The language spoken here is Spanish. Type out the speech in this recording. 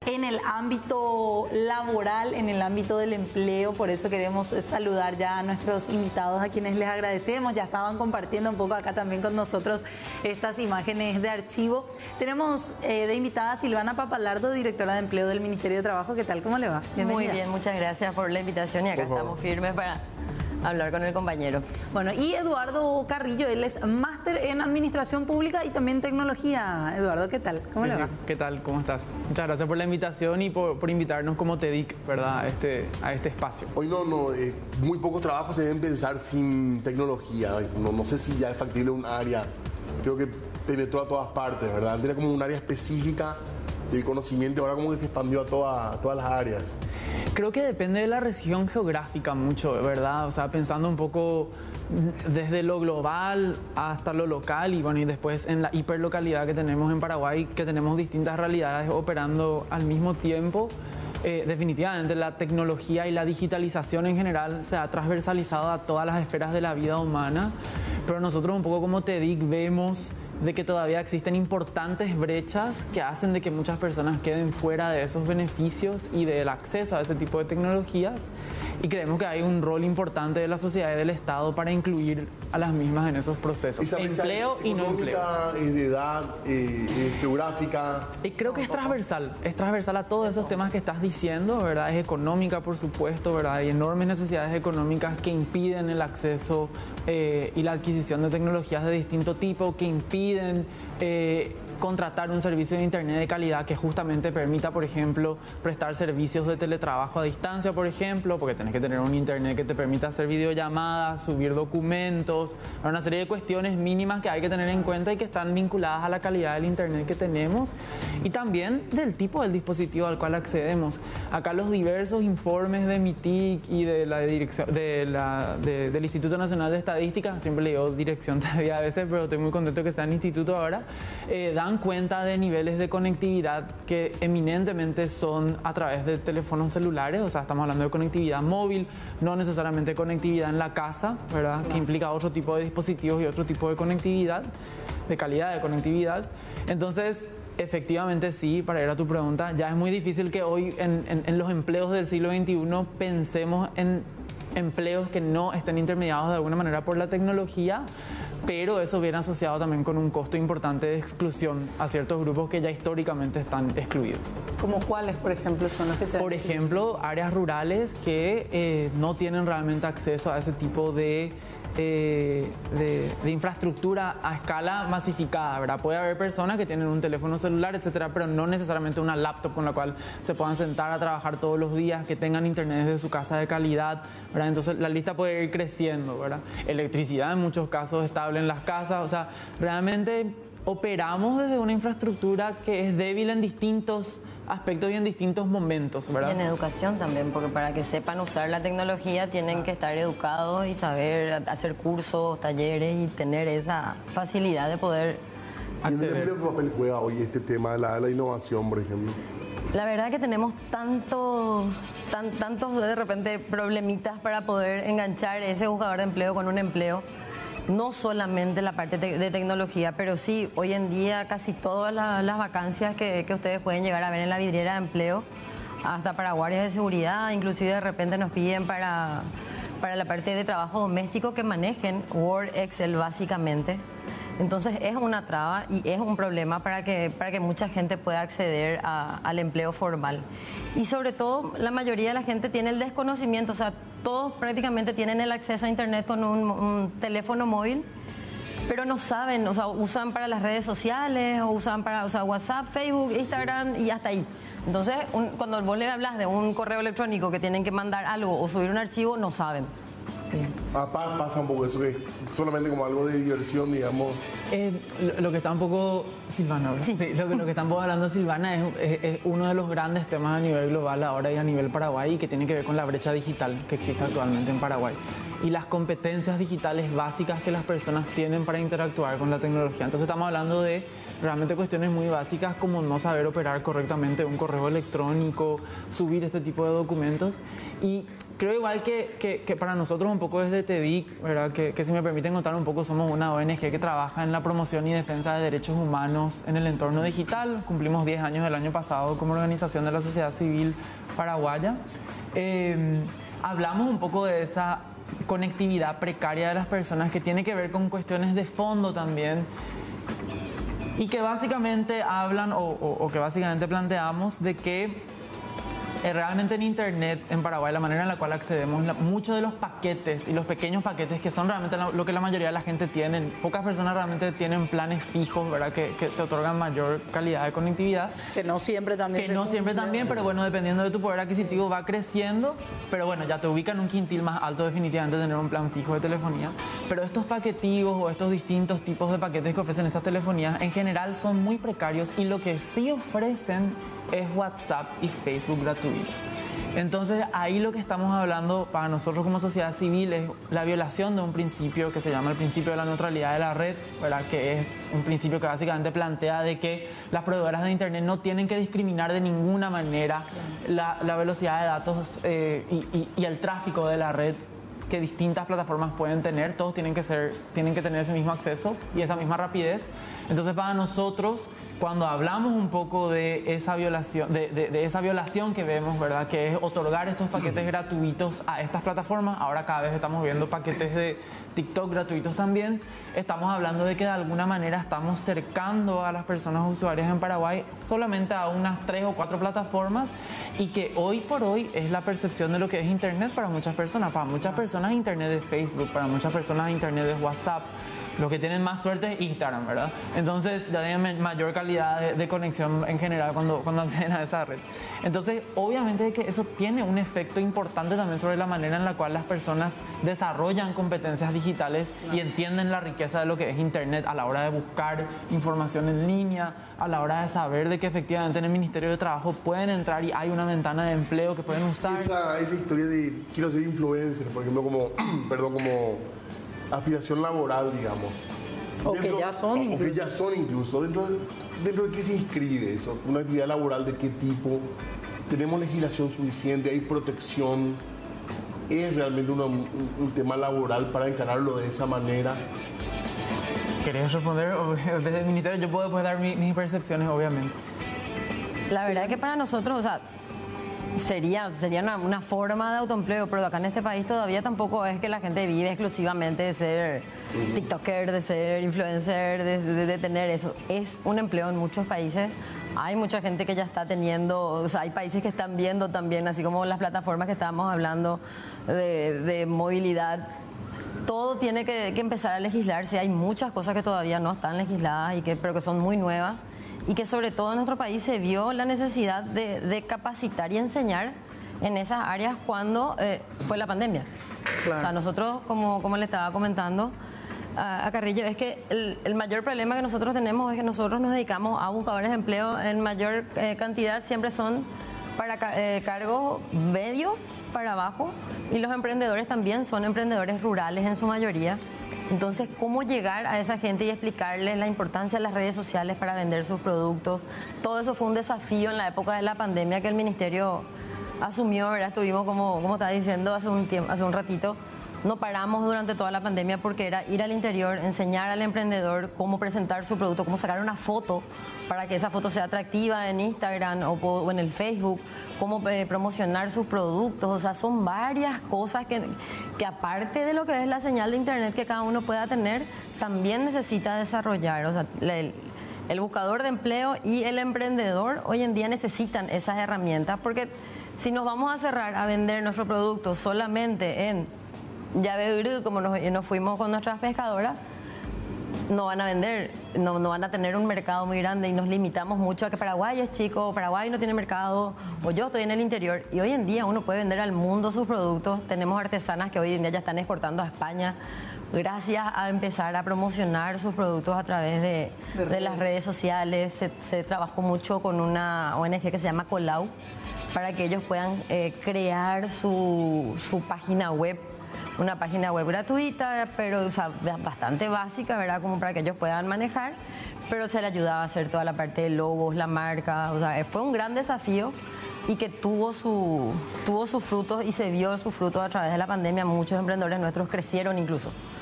en el ámbito laboral, en el ámbito del empleo. Por eso queremos saludar ya a nuestros invitados, a quienes les agradecemos. Ya estaban compartiendo un poco acá también con nosotros estas imágenes de archivo. Tenemos de invitada a Silvana Papalardo, directora de empleo del Ministerio de Trabajo. ¿Qué tal? ¿Cómo le va? Bienvenida. Muy bien, muchas gracias por la invitación y acá estamos firmes para hablar con el compañero. Bueno, y Eduardo Carrillo, él es máster en Administración Pública y también Tecnología. Eduardo, ¿qué tal? ¿Cómo le va? ¿Qué tal? ¿Cómo estás? Muchas gracias por la invitación y por invitarnos como TEDIC, ¿verdad? a este espacio. Hoy muy pocos trabajos se deben pensar sin tecnología. No sé si ya es factible un área. Creo que penetró a todas partes, ¿verdad? Antes era como un área específica del conocimiento, ahora como que se expandió a todas las áreas. Creo que depende de la región geográfica mucho, ¿verdad? O sea, pensando un poco desde lo global hasta lo local y bueno, y después en la hiperlocalidad que tenemos en Paraguay, que tenemos distintas realidades operando al mismo tiempo. Definitivamente la tecnología y la digitalización en general se ha transversalizado a todas las esferas de la vida humana, pero nosotros un poco como TEDIC vemos de que todavía existen importantes brechas que hacen de que muchas personas queden fuera de esos beneficios y del acceso a ese tipo de tecnologías, y creemos que hay un rol importante de la sociedad y del Estado para incluir a las mismas en esos procesos. Empleo y no empleo. De edad, geográfica. Creo que es transversal a todos esos temas que estás diciendo, ¿verdad? Es económica, por supuesto, ¿verdad? Hay enormes necesidades económicas que impiden el acceso y la adquisición de tecnologías de distinto tipo, que impiden contratar un servicio de internet de calidad que justamente permita, por ejemplo, prestar servicios de teletrabajo a distancia, por ejemplo, porque tenés que tener un internet que te permita hacer videollamadas, subir documentos, una serie de cuestiones mínimas que hay que tener en cuenta y que están vinculadas a la calidad del internet que tenemos y también del tipo del dispositivo al cual accedemos. Acá los diversos informes de MITIC y de la dirección del Instituto Nacional de Estadística, siempre le digo dirección todavía a veces, pero estoy muy contento que sea en instituto ahora, dan cuenta de niveles de conectividad que eminentemente son a través de teléfonos celulares, o sea, estamos hablando de conectividad móvil, no necesariamente conectividad en la casa, ¿verdad? Que implica otro tipo de dispositivos y otro tipo de conectividad, de calidad de conectividad. Entonces, efectivamente sí, para ir a tu pregunta, ya es muy difícil que hoy en los empleos del siglo XXI pensemos en empleos que no estén intermediados de alguna manera por la tecnología, pero eso viene asociado también con un costo importante de exclusión a ciertos grupos que ya históricamente están excluidos. ¿Como cuáles, por ejemplo, son los que se han... Por ejemplo, áreas rurales que no tienen realmente acceso a ese tipo de infraestructura a escala masificada, ¿verdad? Puede haber personas que tienen un teléfono celular, etcétera, pero no necesariamente una laptop con la cual se puedan sentar a trabajar todos los días, que tengan internet desde su casa de calidad, ¿verdad? Entonces la lista puede ir creciendo, ¿verdad? Electricidad en muchos casos estable en las casas, o sea, realmente operamos desde una infraestructura que es débil en distintos aspectos y en distintos momentos, ¿verdad? Y en educación también, porque para que sepan usar la tecnología tienen que estar educados y saber hacer cursos, talleres y tener esa facilidad de poder acceder. ¿Y qué papel juega hoy este tema de la innovación, por ejemplo? La verdad que tenemos tantos de repente problemitas para poder enganchar ese buscador de empleo con un empleo. No solamente la parte de tecnología, pero sí, hoy en día casi todas las vacancias que ustedes pueden llegar a ver en la vidriera de empleo, hasta para guardias de seguridad, inclusive de repente nos piden para la parte de trabajo doméstico que manejen Word, Excel básicamente. Entonces es una traba y es un problema para que mucha gente pueda acceder al empleo formal. Y sobre todo, la mayoría de la gente tiene el desconocimiento, o sea, todos prácticamente tienen el acceso a internet con un teléfono móvil, pero no saben, o sea, usan para las redes sociales, o usan para WhatsApp, Facebook, Instagram y hasta ahí. Entonces, cuando vos le hablas de un correo electrónico que tienen que mandar algo o subir un archivo, no saben. Sí. Pasa un poco eso, que es solamente como algo de diversión, digamos. Lo que está un poco Silvana, ¿verdad? Sí, lo que estamos hablando Silvana es uno de los grandes temas a nivel global ahora y a nivel Paraguay, y que tiene que ver con la brecha digital que existe actualmente en Paraguay y las competencias digitales básicas que las personas tienen para interactuar con la tecnología. Entonces estamos hablando de realmente cuestiones muy básicas como no saber operar correctamente un correo electrónico, subir este tipo de documentos, y Creo igual que para nosotros un poco desde TEDIC, ¿verdad? Que si me permiten contar un poco, somos una ONG que trabaja en la promoción y defensa de derechos humanos en el entorno digital. Cumplimos 10 años el año pasado como organización de la sociedad civil paraguaya. Hablamos un poco de esa conectividad precaria de las personas que tiene que ver con cuestiones de fondo también y que básicamente hablan o que básicamente planteamos de que realmente en Internet, en Paraguay, la manera en la cual accedemos, muchos de los paquetes y los pequeños paquetes que son realmente lo que la mayoría de la gente tiene, pocas personas realmente tienen planes fijos, ¿verdad? Que te otorgan mayor calidad de conectividad. Que no siempre también. Que no siempre también, pero bueno, dependiendo de tu poder adquisitivo va creciendo, pero bueno, ya te ubica en un quintil más alto definitivamente tener un plan fijo de telefonía. Pero estos paquetivos o estos distintos tipos de paquetes que ofrecen estas telefonías en general son muy precarios y lo que sí ofrecen es WhatsApp y Facebook gratuito. Entonces ahí lo que estamos hablando para nosotros como sociedad civil es la violación de un principio que se llama el principio de la neutralidad de la red, ¿verdad? Que es un principio que básicamente plantea de que las proveedoras de Internet no tienen que discriminar de ninguna manera la velocidad de datos y el tráfico de la red que distintas plataformas pueden tener. Todos tienen que tener ese mismo acceso y esa misma rapidez. Entonces para nosotros, cuando hablamos un poco de esa violación, de esa violación que vemos, ¿verdad? Que es otorgar estos paquetes gratuitos a estas plataformas, ahora cada vez estamos viendo paquetes de TikTok gratuitos también, estamos hablando de que de alguna manera estamos cercando a las personas usuarias en Paraguay solamente a unas 3 o 4 plataformas y que hoy por hoy es la percepción de lo que es Internet para muchas personas. Para muchas personas Internet es Facebook, para muchas personas Internet es WhatsApp. Los que tienen más suerte es Instagram, ¿verdad? Entonces ya tienen mayor calidad de conexión en general cuando acceden a esa red. Entonces, obviamente que eso tiene un efecto importante también sobre la manera en la cual las personas desarrollan competencias digitales y entienden la riqueza de lo que es Internet a la hora de buscar información en línea, a la hora de saber de que efectivamente en el Ministerio de Trabajo pueden entrar y hay una ventana de empleo que pueden usar. Esa historia de quiero ser influencer, por ejemplo, como aspiración laboral, digamos. O que ya son incluso. ¿Dentro de qué se inscribe eso? ¿Una actividad laboral de qué tipo? ¿Tenemos legislación suficiente? ¿Hay protección? ¿Es realmente un tema laboral para encararlo de esa manera? ¿Querés responder? Desde el Ministerio yo puedo después dar mis percepciones, obviamente. La verdad es que para nosotros, o sea, sería una forma de autoempleo, pero acá en este país todavía tampoco es que la gente vive exclusivamente de ser TikToker, de ser influencer, de tener eso. Es un empleo en muchos países. Hay mucha gente que ya está teniendo, o sea, hay países que están viendo también, así como las plataformas que estábamos hablando de movilidad. Todo tiene que empezar a legislarse. Hay muchas cosas que todavía no están legisladas pero que son muy nuevas. Y que sobre todo en nuestro país se vio la necesidad de capacitar y enseñar en esas áreas cuando fue la pandemia. Claro. O sea, nosotros, como le estaba comentando a Carrillo, es que el mayor problema que nosotros tenemos es que nosotros nos dedicamos a buscadores de empleo en mayor cantidad, siempre son para cargos medios para abajo, y los emprendedores también son emprendedores rurales en su mayoría. Entonces, ¿cómo llegar a esa gente y explicarles la importancia de las redes sociales para vender sus productos? Todo eso fue un desafío en la época de la pandemia que el Ministerio asumió, ¿verdad? Estuvimos, como estaba diciendo hace un ratito, no paramos durante toda la pandemia porque era ir al interior, enseñar al emprendedor cómo presentar su producto, cómo sacar una foto para que esa foto sea atractiva en Instagram o en el Facebook, cómo promocionar sus productos. O sea, son varias cosas que aparte de lo que es la señal de Internet que cada uno pueda tener, también necesita desarrollar. O sea, el buscador de empleo y el emprendedor hoy en día necesitan esas herramientas, porque si nos vamos a cerrar a vender nuestro producto solamente en Llave, como nos fuimos con nuestras pescadoras, no van a vender, no van a tener un mercado muy grande, y nos limitamos mucho a que Paraguay es chico, Paraguay no tiene mercado, o yo estoy en el interior. Y hoy en día uno puede vender al mundo sus productos. Tenemos artesanas que hoy en día ya están exportando a España gracias a empezar a promocionar sus productos a través de las redes sociales. Se trabajó mucho con una ONG que se llama Colau para que ellos puedan crear su página web. Una página web gratuita, pero bastante básica, ¿verdad? Como para que ellos puedan manejar, pero se le ayudaba a hacer toda la parte de logos, la marca. O sea, fue un gran desafío, y que tuvo sus frutos y se vio sus frutos a través de la pandemia. Muchos emprendedores nuestros crecieron incluso.